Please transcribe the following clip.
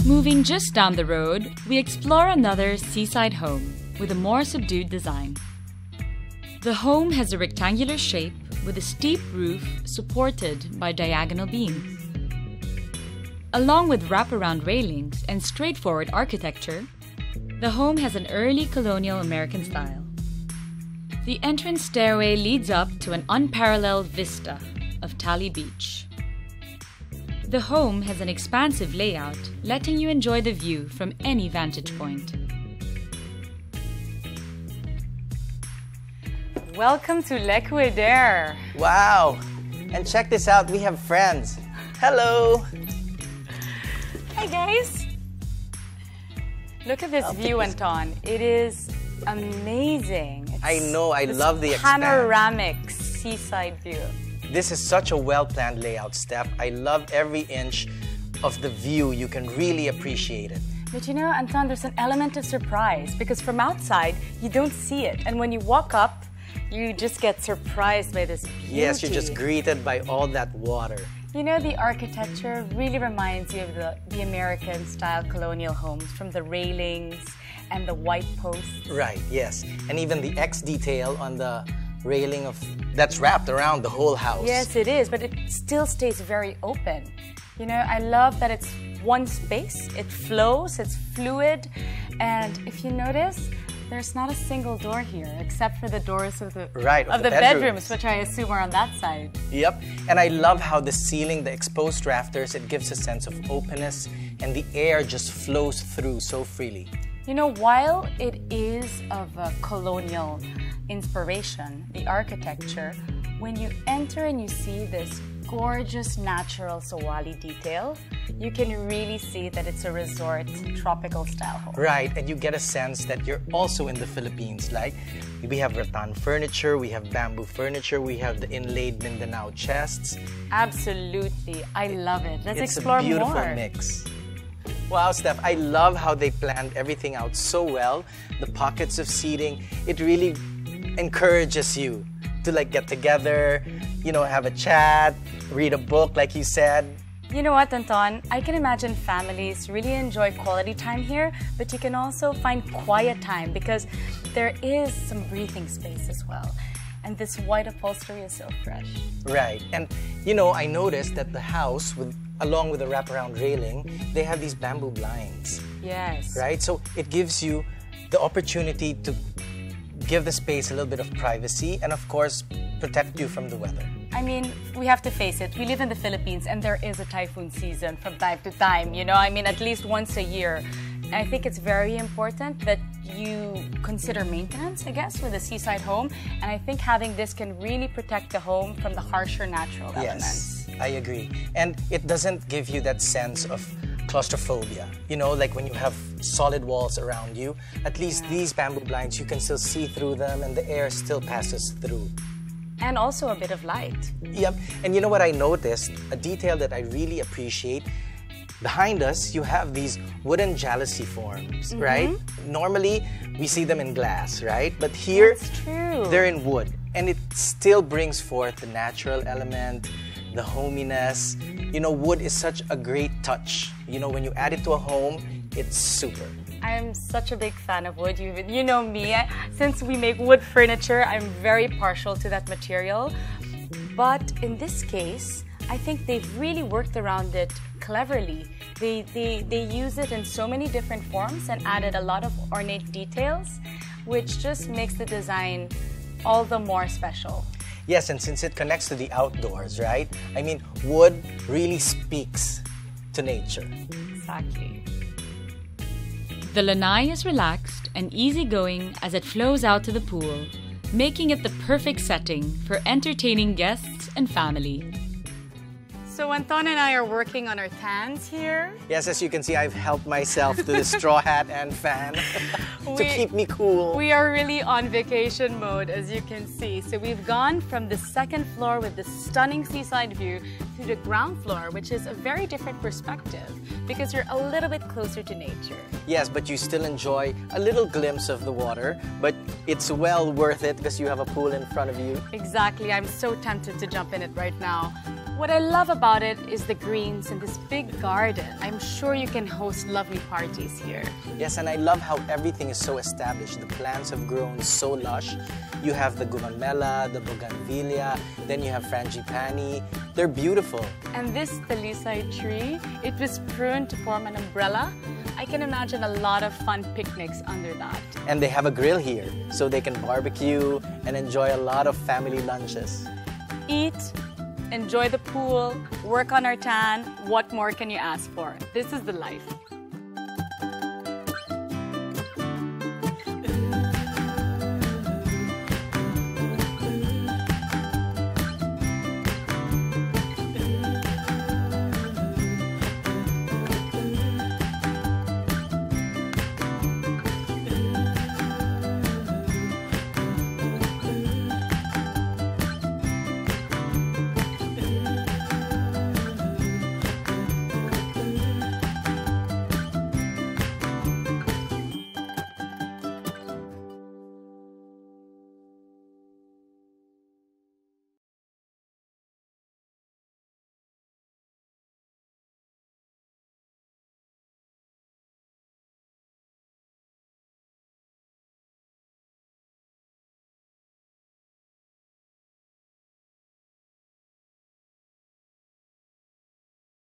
Moving just down the road, we explore another seaside home with a more subdued design. The home has a rectangular shape with a steep roof supported by diagonal beams. Along with wraparound railings and straightforward architecture, the home has an early colonial American style. The entrance stairway leads up to an unparalleled vista of Tally Beach. The home has an expansive layout, letting you enjoy the view from any vantage point. Welcome to Le Couder. Wow! And check this out, we have friends. Hello! Hi guys! Look at this view, Anton. It is amazing. I know, I love the panoramic seaside view. This is such a well-planned layout, Steph. I love every inch of the view. You can really appreciate it. But you know, Anton, there's an element of surprise because from outside, you don't see it. And when you walk up, you just get surprised by this beauty. Yes, you're just greeted by all that water. You know, the architecture really reminds you of the American-style colonial homes, from the railings and the white posts. Right, yes. And even the X detail on the railing that's wrapped around the whole house. Yes, it is, but it still stays very open. You know, I love that it's one space, it flows, it's fluid, and if you notice, there's not a single door here except for the doors of the bedrooms, which I assume are on that side. Yep, and I love how the ceiling, the exposed rafters, it gives a sense of openness and the air just flows through so freely. You know, while it is of a colonial inspiration, the architecture, when you enter and you see this gorgeous natural Sawali detail, you can really see that it's a resort tropical style home. Right, and you get a sense that you're also in the Philippines. Like, we have rattan furniture, we have bamboo furniture, we have the inlaid Mindanao chests. Absolutely, I love it. Let's explore more. It's a beautiful mix. Wow, Steph, I love how they planned everything out so well. The pockets of seating, it really encourages you to like get together, you know, have a chat, read a book like you said. You know what, Anton? I can imagine families really enjoy quality time here, but you can also find quiet time because there is some breathing space as well. And this white upholstery is so fresh. Right, and you know, I noticed that the house, along with the wraparound railing, they have these bamboo blinds. Yes. Right, so it gives you the opportunity to give the space a little bit of privacy and of course protect you from the weather. I mean, we have to face it. We live in the Philippines and there is a typhoon season from time to time, you know, I mean at least once a year. And I think it's very important that you consider maintenance, I guess, with a seaside home. And I think having this can really protect the home from the harsher natural elements. Yes, I agree. And it doesn't give you that sense of claustrophobia. You know, like when you have solid walls around you, at least these bamboo blinds, you can still see through them and the air still passes through. And also a bit of light. Yep, and you know what I noticed? A detail that I really appreciate. Behind us, you have these wooden jalousie forms, right? Normally, we see them in glass, right? But here, they're in wood. And it still brings forth the natural element, the hominess. You know, wood is such a great touch. You know, when you add it to a home, it's super. I'm such a big fan of wood. You know me. Since we make wood furniture, I'm very partial to that material. But in this case, I think they've really worked around it cleverly. They use it in so many different forms and added a lot of ornate details, which just makes the design all the more special. Yes, and since it connects to the outdoors, right? I mean, wood really speaks to nature. Exactly. The lanai is relaxed and easygoing as it flows out to the pool, making it the perfect setting for entertaining guests and family. So Anton and I are working on our tans here. Yes, as you can see, I've helped myself to the straw hat and fan to keep me cool. We are really on vacation mode, as you can see. So we've gone from the second floor with the stunning seaside view to the ground floor, which is a very different perspective because you're a little bit closer to nature. Yes, but you still enjoy a little glimpse of the water, but it's well worth it because you have a pool in front of you. Exactly. I'm so tempted to jump in it right now. What I love about it is the greens and this big garden. I'm sure you can host lovely parties here. Yes, and I love how everything is so established. The plants have grown so lush. You have the gumamela, the bougainvillea, then you have frangipani. They're beautiful. And this talisay tree, it was pruned to form an umbrella. I can imagine a lot of fun picnics under that. And they have a grill here, so they can barbecue and enjoy a lot of family lunches. Eat, enjoy the pool, work on our tan. What more can you ask for? This is the life.